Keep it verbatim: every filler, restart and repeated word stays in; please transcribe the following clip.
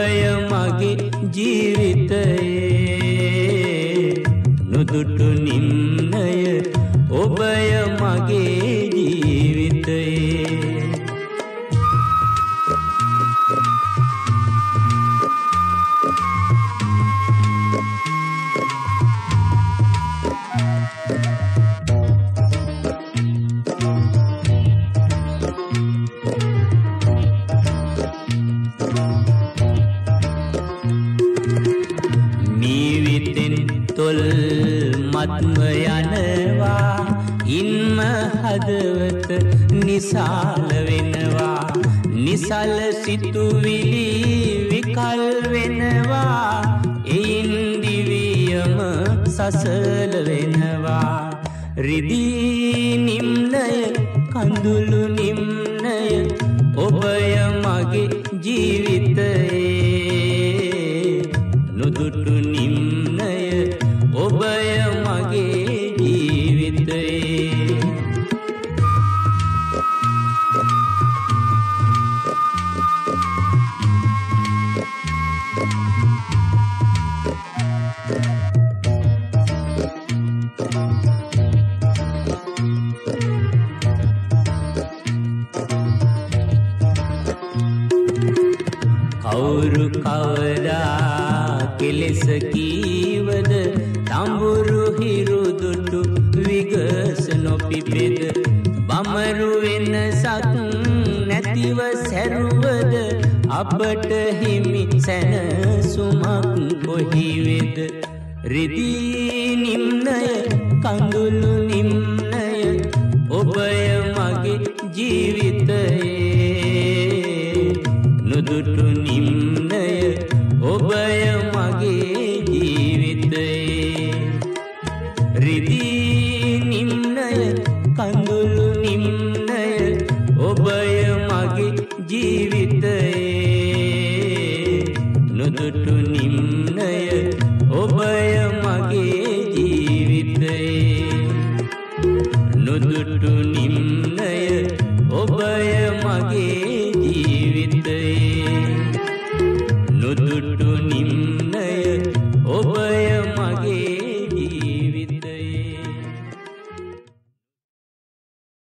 ඔබය මගේ ජීවිතයේ නුදුටු නිම්නය ඔබය මගේ ජීවිතයේ තොල් මත්ම යනවා ඉන්ම හදවත නිසාල වෙනවා නිසල සිතුවිලි විකල් වෙනවා එයින් දිවියම සසල වෙනවා රිදී නිම්නය කඳුළු නිම්නය ඔබය මගේ ජීවිතයේ නුදුටු නිම්නය ඔබය මගේ ජීවිතයේ කවුරු කවදා කෙලෙස කීවද තඹුරු හිරු දුටු විගස නොපිපෙද බමරු වෙනසක් නැතිව සැරුවද අපට හිමි සැනසුමක් කොහි වෙද රිදී නිම්නය කඳුළු නිම්නය ඔබය මගේ ජීවිතයේ නුදුටු